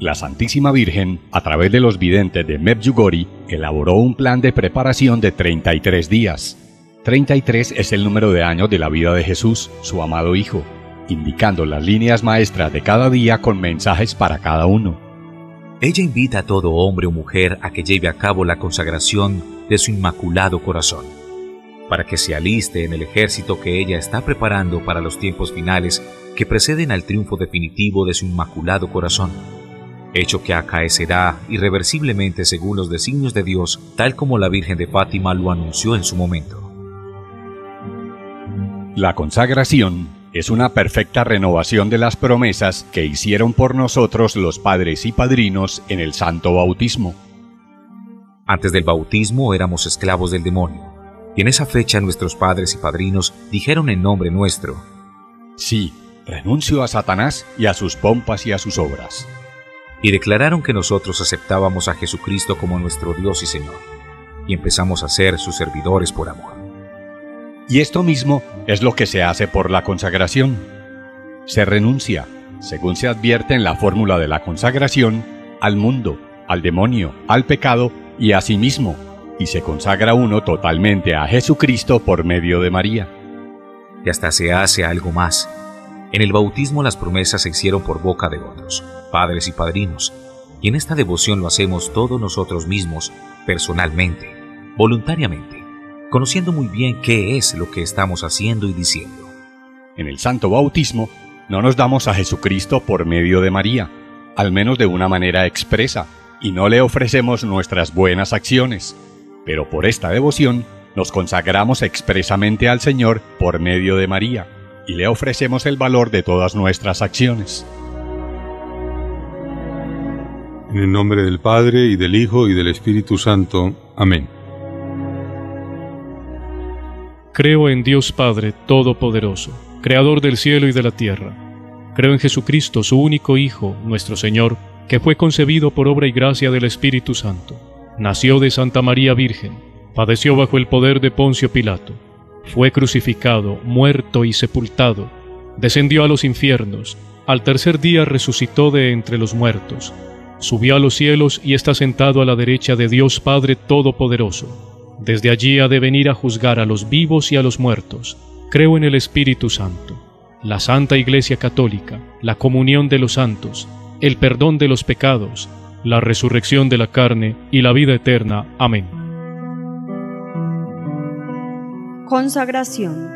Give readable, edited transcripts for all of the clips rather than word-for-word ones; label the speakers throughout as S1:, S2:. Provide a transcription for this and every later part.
S1: la Santísima Virgen, a través de los videntes de Medjugorje, elaboró un plan de preparación de 33 días. 33 es el número de años de la vida de Jesús, su amado Hijo, indicando las líneas maestras de cada día con mensajes para cada uno.
S2: Ella invita a todo hombre o mujer a que lleve a cabo la consagración de su Inmaculado Corazón, para que se aliste en el ejército que ella está preparando para los tiempos finales que preceden al triunfo definitivo de su Inmaculado Corazón, hecho que acaecerá irreversiblemente según los designios de Dios, tal como la Virgen de Fátima lo anunció en su momento.
S1: La consagración es una perfecta renovación de las promesas que hicieron por nosotros los padres y padrinos en el Santo Bautismo.
S2: Antes del bautismo éramos esclavos del demonio, y en esa fecha nuestros padres y padrinos dijeron en nombre nuestro:
S1: sí, renuncio a Satanás y a sus pompas y a sus obras.
S2: Y declararon que nosotros aceptábamos a Jesucristo como nuestro Dios y Señor, y empezamos a ser sus servidores por amor.
S1: Y esto mismo es lo que se hace por la consagración. Se renuncia, según se advierte en la fórmula de la consagración, al mundo, al demonio, al pecado y a sí mismo, y se consagra uno totalmente a Jesucristo por medio de María.
S2: Y hasta se hace algo más. En el bautismo las promesas se hicieron por boca de otros, padres y padrinos, y en esta devoción lo hacemos todos nosotros mismos, personalmente, voluntariamente, conociendo muy bien qué es lo que estamos haciendo y diciendo.
S1: En el Santo Bautismo no nos damos a Jesucristo por medio de María, al menos de una manera expresa, y no le ofrecemos nuestras buenas acciones, pero por esta devoción nos consagramos expresamente al Señor por medio de María, y le ofrecemos el valor de todas nuestras acciones.
S3: En el nombre del Padre, y del Hijo, y del Espíritu Santo. Amén.
S4: Creo en Dios Padre Todopoderoso, Creador del cielo y de la tierra. Creo en Jesucristo, su único Hijo, nuestro Señor, que fue concebido por obra y gracia del Espíritu Santo. Nació de Santa María Virgen, padeció bajo el poder de Poncio Pilato, fue crucificado, muerto y sepultado, descendió a los infiernos, al tercer día resucitó de entre los muertos, subió a los cielos y está sentado a la derecha de Dios Padre Todopoderoso. Desde allí ha de venir a juzgar a los vivos y a los muertos. Creo en el Espíritu Santo, la Santa Iglesia Católica, la comunión de los santos, el perdón de los pecados, la resurrección de la carne y la vida eterna. Amén.
S5: Consagración.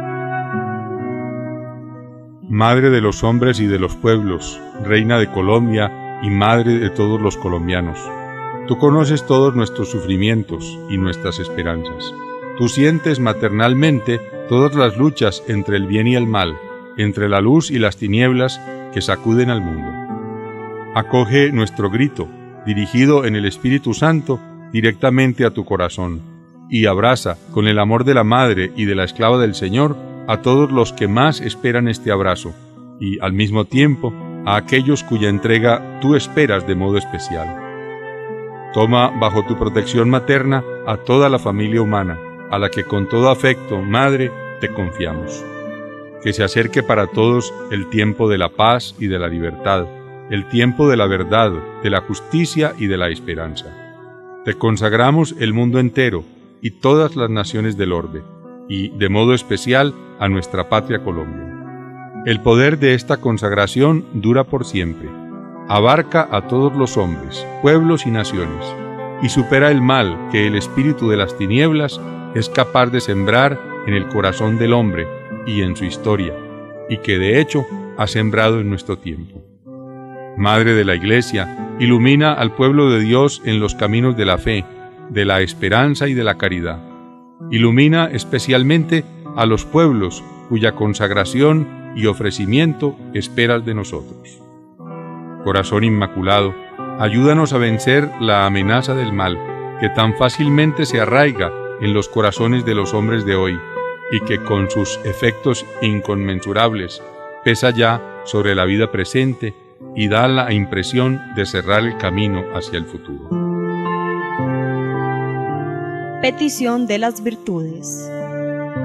S3: Madre de los hombres y de los pueblos, Reina de Colombia y Madre de todos los colombianos, tú conoces todos nuestros sufrimientos y nuestras esperanzas. Tú sientes maternalmente todas las luchas entre el bien y el mal, entre la luz y las tinieblas que sacuden al mundo. Acoge nuestro grito, dirigido en el Espíritu Santo directamente a tu corazón, y abraza con el amor de la Madre y de la Esclava del Señor a todos los que más esperan este abrazo, y al mismo tiempo a aquellos cuya entrega tú esperas de modo especial. Toma bajo tu protección materna a toda la familia humana, a la que con todo afecto, Madre, te confiamos. Que se acerque para todos el tiempo de la paz y de la libertad, el tiempo de la verdad, de la justicia y de la esperanza. Te consagramos el mundo entero y todas las naciones del orbe, y, de modo especial, a nuestra patria Colombia. El poder de esta consagración dura por siempre, abarca a todos los hombres, pueblos y naciones, y supera el mal que el espíritu de las tinieblas es capaz de sembrar en el corazón del hombre y en su historia, y que de hecho ha sembrado en nuestro tiempo. Madre de la Iglesia, ilumina al pueblo de Dios en los caminos de la fe, de la esperanza y de la caridad. Ilumina especialmente a los pueblos cuya consagración y ofrecimiento esperas de nosotros. Corazón Inmaculado, ayúdanos a vencer la amenaza del mal, que tan fácilmente se arraiga en los corazones de los hombres de hoy, y que con sus efectos inconmensurables pesa ya sobre la vida presente y da la impresión de cerrar el camino hacia el futuro.
S5: Petición de las virtudes.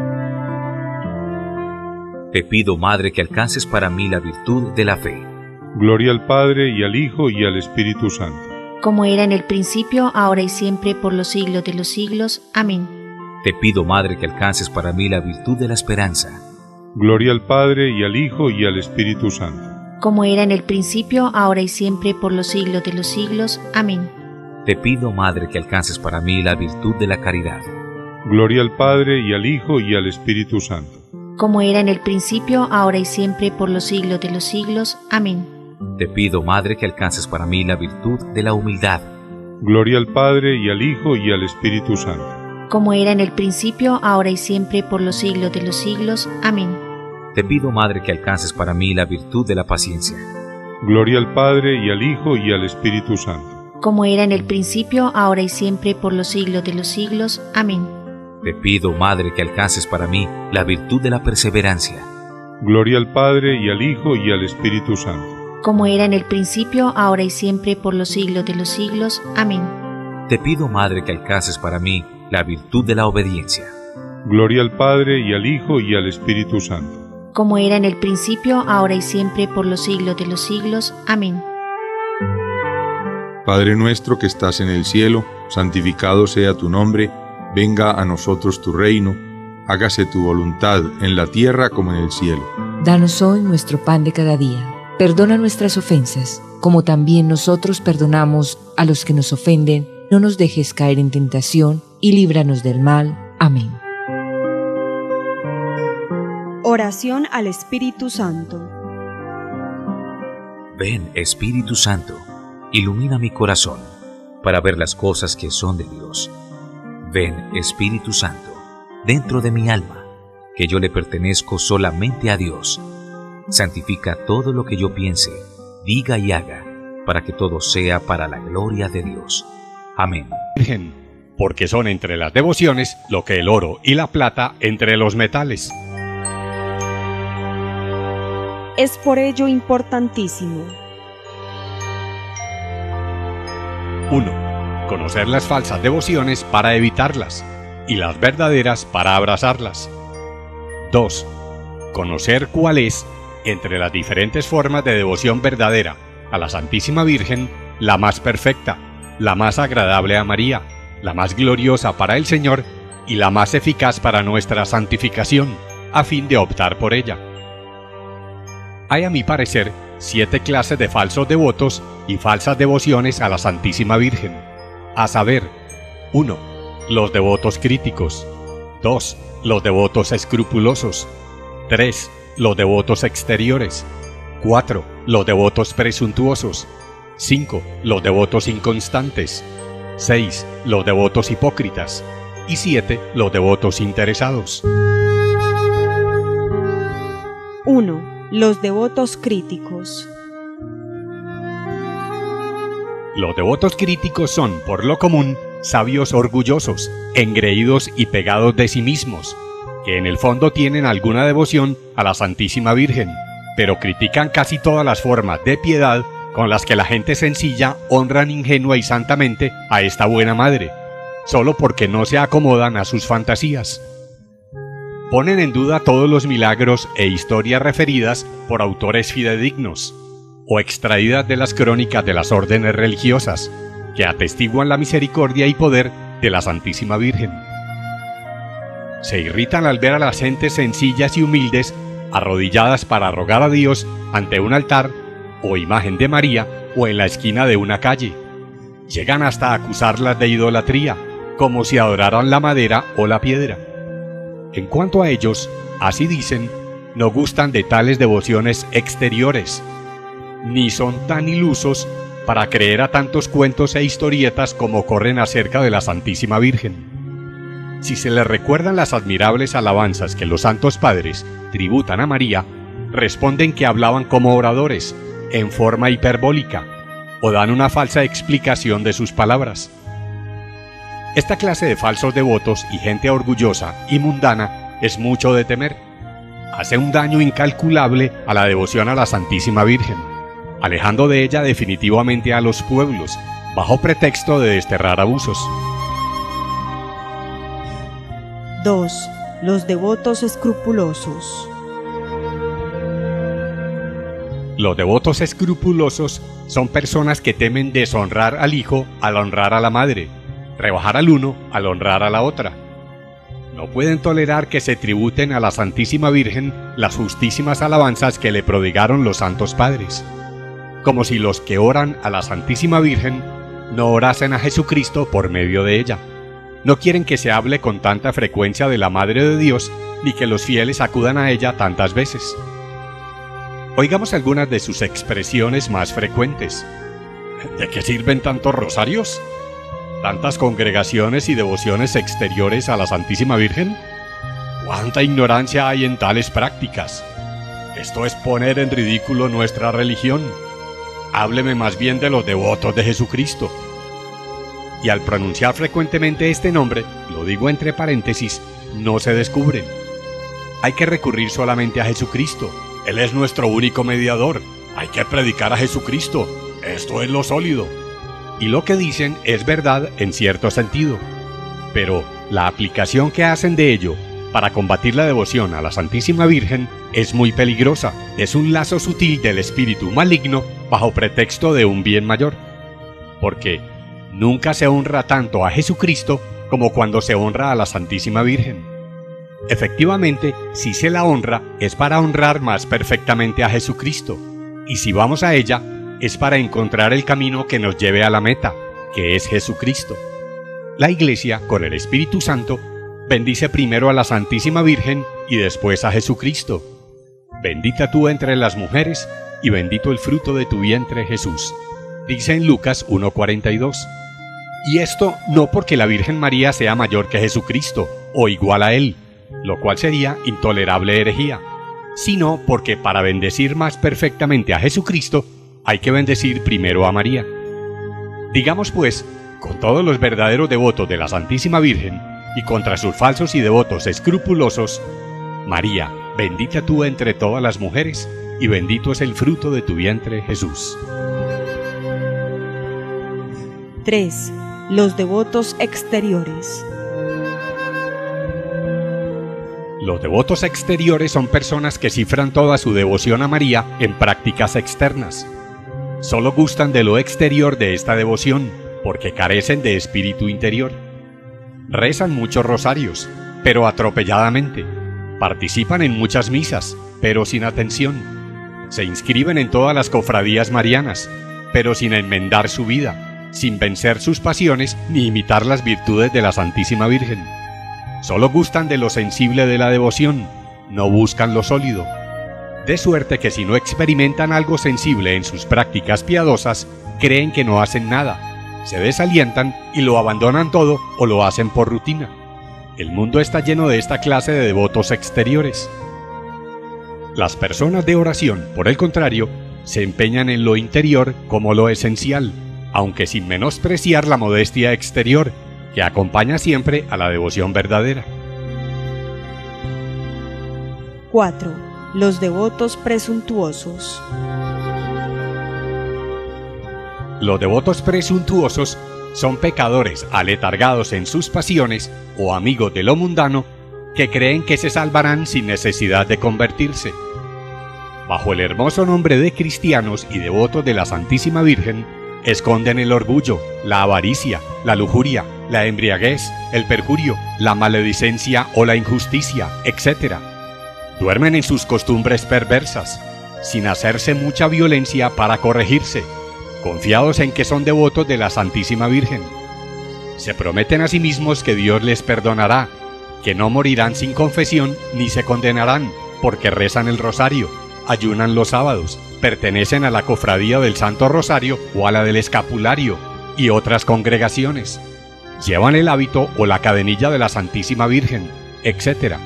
S2: Te pido, Madre, que alcances para mí la virtud de la fe,
S3: Gloria al Padre, y al Hijo, y al Espíritu Santo.
S6: Como era en el principio, ahora y siempre, por los siglos de los siglos. Amén.
S2: Te pido, Madre, que alcances para mí la virtud de la esperanza.
S3: Gloria al Padre, y al Hijo, y al Espíritu Santo.
S6: Como era en el principio, ahora y siempre, por los siglos de los siglos. Amén.
S2: Te pido, Madre, que alcances para mí la virtud de la caridad.
S3: Gloria al Padre, y al Hijo, y al Espíritu Santo.
S6: Como era en el principio, ahora y siempre, por los siglos de los siglos. Amén.
S2: Te pido, Madre, que alcances para mí la virtud de la humildad.
S3: Gloria al Padre, y al Hijo, y al Espíritu Santo.
S6: Como era en el principio, ahora y siempre, por los siglos de los siglos. Amén.
S2: Te pido, Madre, que alcances para mí la virtud de la paciencia.
S3: Gloria al Padre, y al Hijo, y al Espíritu Santo.
S6: Como era en el principio, ahora y siempre, por los siglos de los siglos. Amén.
S2: Te pido, Madre, que alcances para mí la virtud de la perseverancia.
S3: Gloria al Padre, y al Hijo, y al Espíritu Santo.
S6: Como era en el principio, ahora y siempre, por los siglos de los siglos. Amén.
S2: Te pido, Madre, que alcances para mí la virtud de la obediencia.
S3: Gloria al Padre, y al Hijo, y al Espíritu Santo.
S6: Como era en el principio, ahora y siempre, por los siglos de los siglos. Amén.
S3: Padre nuestro que estás en el cielo, santificado sea tu nombre, venga a nosotros tu reino, hágase tu voluntad en la tierra como en el cielo.
S7: Danos hoy nuestro pan de cada día. Perdona nuestras ofensas, como también nosotros perdonamos a los que nos ofenden. No nos dejes caer en tentación y líbranos del mal. Amén.
S5: Oración al Espíritu Santo.
S2: Ven, Espíritu Santo, ilumina mi corazón para ver las cosas que son de Dios. Ven, Espíritu Santo, dentro de mi alma, que yo le pertenezco solamente a Dios. Santifica todo lo que yo piense, diga y haga, para que todo sea para la gloria de Dios. Amén.
S1: Virgen, porque son entre las devociones lo que el oro y la plata entre los metales.
S5: Es por ello importantísimo:
S1: 1. Conocer las falsas devociones para evitarlas y las verdaderas para abrazarlas. 2. Conocer cuál es, entre las diferentes formas de devoción verdadera a la Santísima Virgen, la más perfecta, la más agradable a María, la más gloriosa para el Señor y la más eficaz para nuestra santificación, a fin de optar por ella. Hay, a mi parecer, 7 clases de falsos devotos y falsas devociones a la Santísima Virgen, a saber: 1. Los devotos críticos. 2. Los devotos escrupulosos. 3. Los devotos exteriores. 4. Los devotos presuntuosos. 5. Los devotos inconstantes. 6. Los devotos hipócritas. Y 7. Los devotos interesados.
S5: 1. Los devotos críticos.
S1: Los devotos críticos son, por lo común, sabios orgullosos, engreídos y pegados de sí mismos, que en el fondo tienen alguna devoción a la Santísima Virgen, pero critican casi todas las formas de piedad con las que la gente sencilla honran ingenua y santamente a esta buena madre, solo porque no se acomodan a sus fantasías. Ponen en duda todos los milagros e historias referidas por autores fidedignos, o extraídas de las crónicas de las órdenes religiosas, que atestiguan la misericordia y poder de la Santísima Virgen. Se irritan al ver a las gentes sencillas y humildes arrodilladas para rogar a Dios ante un altar o imagen de María o en la esquina de una calle. Llegan hasta acusarlas de idolatría, como si adoraran la madera o la piedra. En cuanto a ellos, así dicen, no gustan de tales devociones exteriores, ni son tan ilusos para creer a tantos cuentos e historietas como corren acerca de la Santísima Virgen. Si se les recuerdan las admirables alabanzas que los santos padres tributan a María, responden que hablaban como oradores, en forma hiperbólica, o dan una falsa explicación de sus palabras. Esta clase de falsos devotos y gente orgullosa y mundana es mucho de temer. Hace un daño incalculable a la devoción a la Santísima Virgen, alejando de ella definitivamente a los pueblos, bajo pretexto de desterrar abusos.
S5: 2. Los devotos escrupulosos.
S1: Los devotos escrupulosos son personas que temen deshonrar al hijo al honrar a la madre, rebajar al uno al honrar a la otra. No pueden tolerar que se tributen a la Santísima Virgen las justísimas alabanzas que le prodigaron los santos padres, como si los que oran a la Santísima Virgen no orasen a Jesucristo por medio de ella. No quieren que se hable con tanta frecuencia de la Madre de Dios, ni que los fieles acudan a ella tantas veces. Oigamos algunas de sus expresiones más frecuentes. ¿De qué sirven tantos rosarios? ¿Tantas congregaciones y devociones exteriores a la Santísima Virgen? ¿Cuánta ignorancia hay en tales prácticas? Esto es poner en ridículo nuestra religión. Hábleme más bien de los devotos de Jesucristo. Y al pronunciar frecuentemente este nombre, lo digo entre paréntesis, no se descubren. Hay que recurrir solamente a Jesucristo. Él es nuestro único mediador. Hay que predicar a Jesucristo. Esto es lo sólido. Y lo que dicen es verdad en cierto sentido. Pero la aplicación que hacen de ello para combatir la devoción a la Santísima Virgen es muy peligrosa. Es un lazo sutil del espíritu maligno bajo pretexto de un bien mayor. Porque nunca se honra tanto a Jesucristo como cuando se honra a la Santísima Virgen. Efectivamente, si se la honra es para honrar más perfectamente a Jesucristo. Y si vamos a ella, es para encontrar el camino que nos lleve a la meta, que es Jesucristo. La Iglesia, con el Espíritu Santo, bendice primero a la Santísima Virgen y después a Jesucristo. Bendita tú entre las mujeres y bendito el fruto de tu vientre, Jesús. Dice en Lucas 1:42. Y esto no porque la Virgen María sea mayor que Jesucristo o igual a él, lo cual sería intolerable herejía, sino porque para bendecir más perfectamente a Jesucristo hay que bendecir primero a María. Digamos pues, con todos los verdaderos devotos de la Santísima Virgen y contra sus falsos y devotos escrupulosos: María, bendita tú entre todas las mujeres, y bendito es el fruto de tu vientre, Jesús.
S5: 3. Los devotos exteriores.
S1: Los devotos exteriores son personas que cifran toda su devoción a María en prácticas externas. Solo gustan de lo exterior de esta devoción, porque carecen de espíritu interior. Rezan muchos rosarios, pero atropelladamente. Participan en muchas misas, pero sin atención. Se inscriben en todas las cofradías marianas, pero sin enmendar su vida, sin vencer sus pasiones ni imitar las virtudes de la Santísima Virgen. Solo gustan de lo sensible de la devoción, no buscan lo sólido. De suerte que si no experimentan algo sensible en sus prácticas piadosas, creen que no hacen nada, se desalientan y lo abandonan todo o lo hacen por rutina. El mundo está lleno de esta clase de devotos exteriores. Las personas de oración, por el contrario, se empeñan en lo interior como lo esencial, aunque sin menospreciar la modestia exterior, que acompaña siempre a la devoción verdadera.
S5: 4. Los devotos presuntuosos.
S1: Los devotos presuntuosos son pecadores aletargados en sus pasiones o amigos de lo mundano que creen que se salvarán sin necesidad de convertirse. Bajo el hermoso nombre de cristianos y devotos de la Santísima Virgen, esconden el orgullo, la avaricia, la lujuria, la embriaguez, el perjurio, la maledicencia o la injusticia, etc. Duermen en sus costumbres perversas, sin hacerse mucha violencia para corregirse, confiados en que son devotos de la Santísima Virgen. Se prometen a sí mismos que Dios les perdonará, que no morirán sin confesión ni se condenarán, porque rezan el rosario, ayunan los sábados, pertenecen a la cofradía del Santo Rosario o a la del Escapulario y otras congregaciones. Llevan el hábito o la cadenilla de la Santísima Virgen, etc.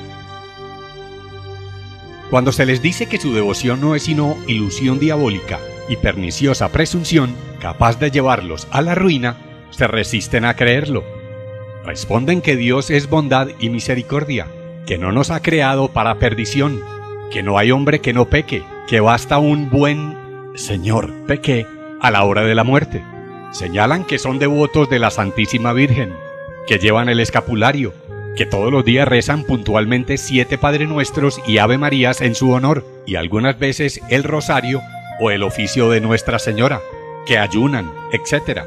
S1: Cuando se les dice que su devoción no es sino ilusión diabólica y perniciosa presunción capaz de llevarlos a la ruina, se resisten a creerlo. Responden que Dios es bondad y misericordia, que no nos ha creado para perdición, que no hay hombre que no peque, que basta un buen Señor peque a la hora de la muerte. Señalan que son devotos de la Santísima Virgen, que llevan el escapulario, que todos los días rezan puntualmente 7 Padre Nuestros y Ave Marías en su honor, y algunas veces el rosario, o el oficio de Nuestra Señora, que ayunan, etc.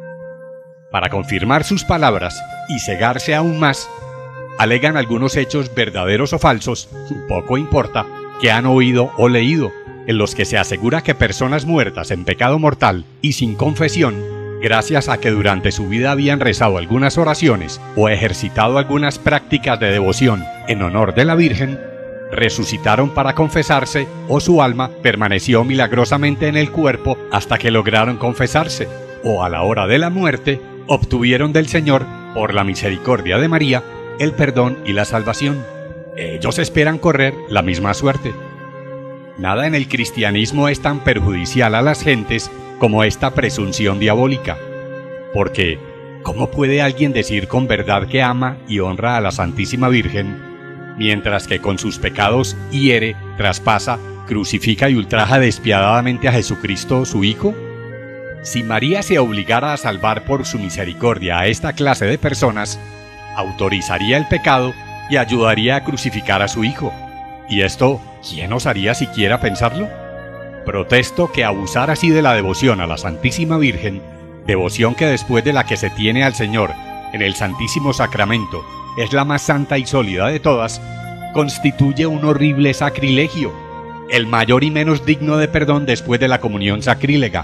S1: Para confirmar sus palabras y cegarse aún más, alegan algunos hechos verdaderos o falsos, poco importa, que han oído o leído, en los que se asegura que personas muertas en pecado mortal y sin confesión, gracias a que durante su vida habían rezado algunas oraciones o ejercitado algunas prácticas de devoción en honor de la Virgen, resucitaron para confesarse o su alma permaneció milagrosamente en el cuerpo hasta que lograron confesarse, o a la hora de la muerte obtuvieron del Señor, por la misericordia de María, el perdón y la salvación. Ellos esperan correr la misma suerte. Nada en el cristianismo es tan perjudicial a las gentes como esta presunción diabólica. Porque, ¿cómo puede alguien decir con verdad que ama y honra a la Santísima Virgen, mientras que con sus pecados hiere, traspasa, crucifica y ultraja despiadadamente a Jesucristo, su Hijo? Si María se obligara a salvar por su misericordia a esta clase de personas, autorizaría el pecado y ayudaría a crucificar a su Hijo. ¿Y esto quién osaría siquiera pensarlo? Protesto que abusar así de la devoción a la Santísima Virgen, devoción que después de la que se tiene al Señor en el Santísimo Sacramento es la más santa y sólida de todas, constituye un horrible sacrilegio, el mayor y menos digno de perdón después de la comunión sacrílega.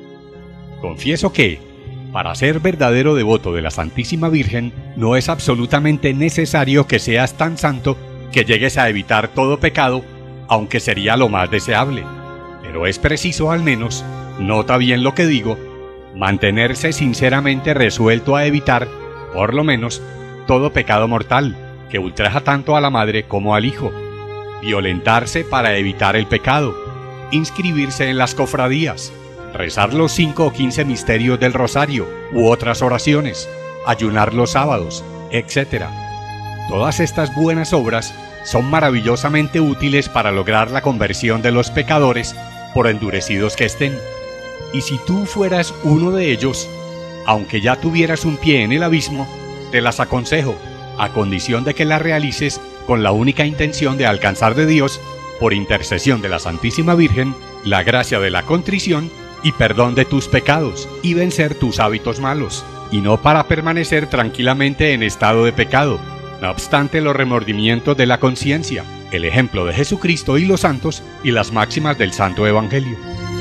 S1: Confieso que, para ser verdadero devoto de la Santísima Virgen, no es absolutamente necesario que seas tan santo que llegues a evitar todo pecado, aunque sería lo más deseable. Pero es preciso al menos, nota bien lo que digo, mantenerse sinceramente resuelto a evitar, por lo menos, todo pecado mortal, que ultraja tanto a la madre como al hijo, violentarse para evitar el pecado, inscribirse en las cofradías, rezar los 5 o 15 misterios del rosario u otras oraciones, ayunar los sábados, etc. Todas estas buenas obras son maravillosamente útiles para lograr la conversión de los pecadores, por endurecidos que estén. Y si tú fueras uno de ellos, aunque ya tuvieras un pie en el abismo, te las aconsejo, a condición de que las realices con la única intención de alcanzar de Dios, por intercesión de la Santísima Virgen, la gracia de la contrición y perdón de tus pecados, y vencer tus hábitos malos, y no para permanecer tranquilamente en estado de pecado, no obstante los remordimientos de la conciencia, el ejemplo de Jesucristo y los santos y las máximas del Santo Evangelio.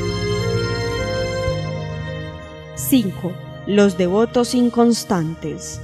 S5: 5. Los devotos inconstantes.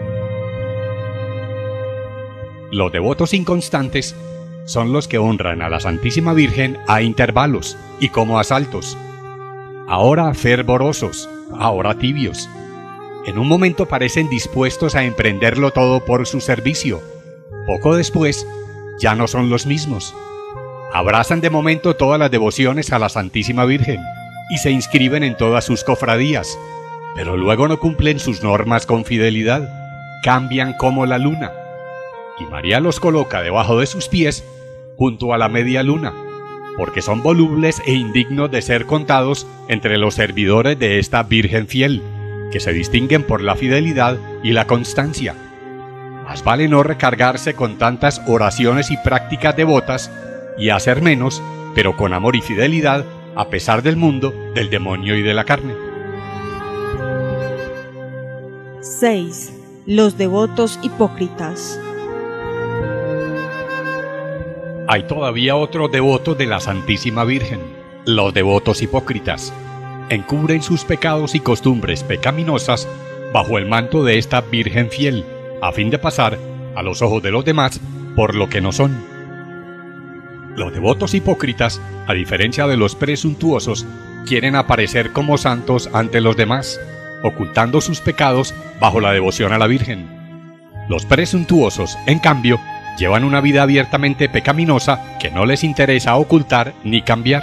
S1: Los devotos inconstantes son los que honran a la Santísima Virgen a intervalos y como a saltos. Ahora fervorosos, ahora tibios. En un momento parecen dispuestos a emprenderlo todo por su servicio. Poco después, ya no son los mismos. Abrazan de momento todas las devociones a la Santísima Virgen y se inscriben en todas sus cofradías, pero luego no cumplen sus normas con fidelidad, cambian como la luna. Y María los coloca debajo de sus pies, junto a la media luna, porque son volubles e indignos de ser contados entre los servidores de esta Virgen fiel, que se distinguen por la fidelidad y la constancia. Más vale no recargarse con tantas oraciones y prácticas devotas y hacer menos, pero con amor y fidelidad, a pesar del mundo, del demonio y de la carne.
S5: 6. Los devotos hipócritas.
S1: Hay todavía otros devotos de la Santísima Virgen, los devotos hipócritas. Encubren sus pecados y costumbres pecaminosas bajo el manto de esta Virgen fiel, a fin de pasar, a los ojos de los demás, por lo que no son. Los devotos hipócritas, a diferencia de los presuntuosos, quieren aparecer como santos ante los demás, ocultando sus pecados bajo la devoción a la Virgen. Los presuntuosos, en cambio, llevan una vida abiertamente pecaminosa que no les interesa ocultar ni cambiar.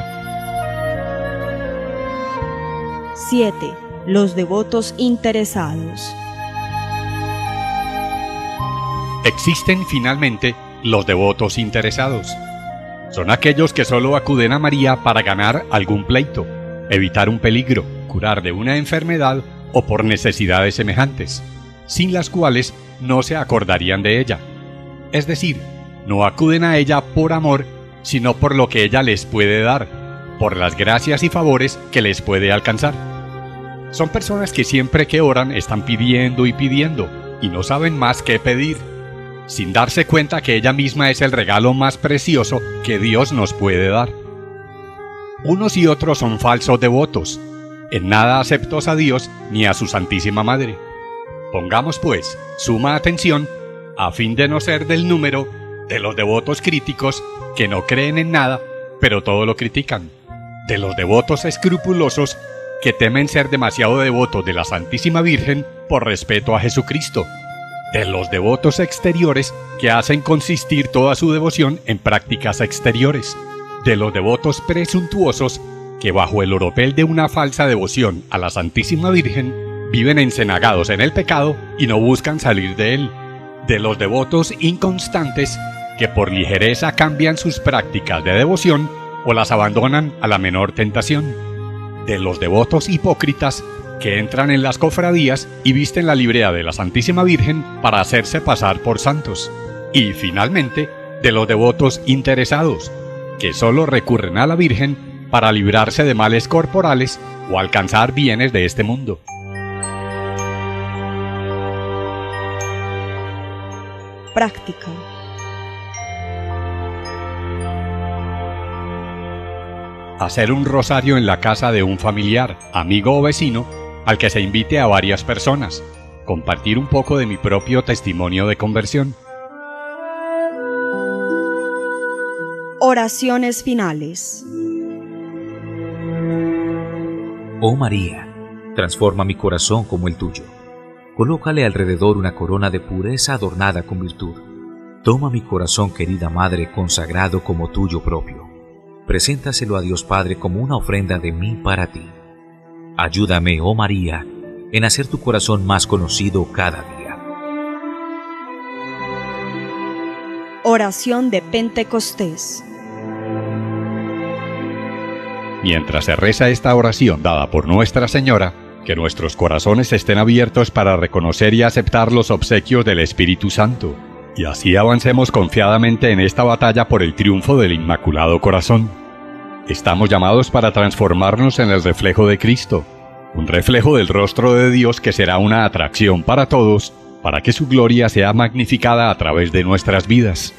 S5: 7. Los devotos interesados.
S1: Existen finalmente los devotos interesados. Son aquellos que solo acuden a María para ganar algún pleito, evitar un peligro, curar de una enfermedad o por necesidades semejantes, sin las cuales no se acordarían de ella. Es decir, no acuden a ella por amor, sino por lo que ella les puede dar, por las gracias y favores que les puede alcanzar. Son personas que siempre que oran están pidiendo y pidiendo y no saben más qué pedir, sin darse cuenta que ella misma es el regalo más precioso que Dios nos puede dar. Unos y otros son falsos devotos, en nada aceptos a Dios ni a su Santísima Madre. Pongamos pues suma atención a fin de no ser del número de los devotos críticos que no creen en nada, pero todo lo critican, de los devotos escrupulosos que temen ser demasiado devotos de la Santísima Virgen por respeto a Jesucristo, de los devotos exteriores que hacen consistir toda su devoción en prácticas exteriores, de los devotos presuntuosos que bajo el oropel de una falsa devoción a la Santísima Virgen viven encenagados en el pecado y no buscan salir de él, de los devotos inconstantes que por ligereza cambian sus prácticas de devoción o las abandonan a la menor tentación, de los devotos hipócritas que entran en las cofradías y visten la librea de la Santísima Virgen para hacerse pasar por santos, y finalmente de los devotos interesados que solo recurren a la Virgen para librarse de males corporales o alcanzar bienes de este mundo.
S5: Práctica.
S1: Hacer un rosario en la casa de un familiar, amigo o vecino al que se invite a varias personas. Compartir un poco de mi propio testimonio de conversión.
S5: Oraciones finales.
S2: Oh María, transforma mi corazón como el tuyo. Colócale alrededor una corona de pureza adornada con virtud. Toma mi corazón, querida Madre, consagrado como tuyo propio. Preséntaselo a Dios Padre como una ofrenda de mí para ti. Ayúdame, oh María, en hacer tu corazón más conocido cada día.
S5: Oración de Pentecostés.
S1: Mientras se reza esta oración dada por Nuestra Señora, que nuestros corazones estén abiertos para reconocer y aceptar los obsequios del Espíritu Santo, y así avancemos confiadamente en esta batalla por el triunfo del Inmaculado Corazón. Estamos llamados para transformarnos en el reflejo de Cristo, un reflejo del rostro de Dios que será una atracción para todos, para que su gloria sea magnificada a través de nuestras vidas.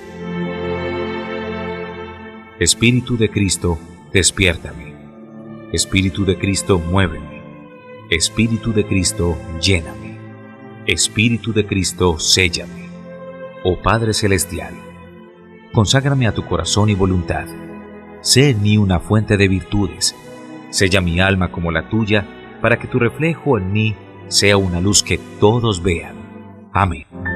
S2: Espíritu de Cristo, despiértame. Espíritu de Cristo, muéveme. Espíritu de Cristo, lléname. Espíritu de Cristo, séllame. Oh Padre Celestial, conságrame a tu corazón y voluntad. Sé en mí una fuente de virtudes. Sella mi alma como la tuya, para que tu reflejo en mí sea una luz que todos vean. Amén.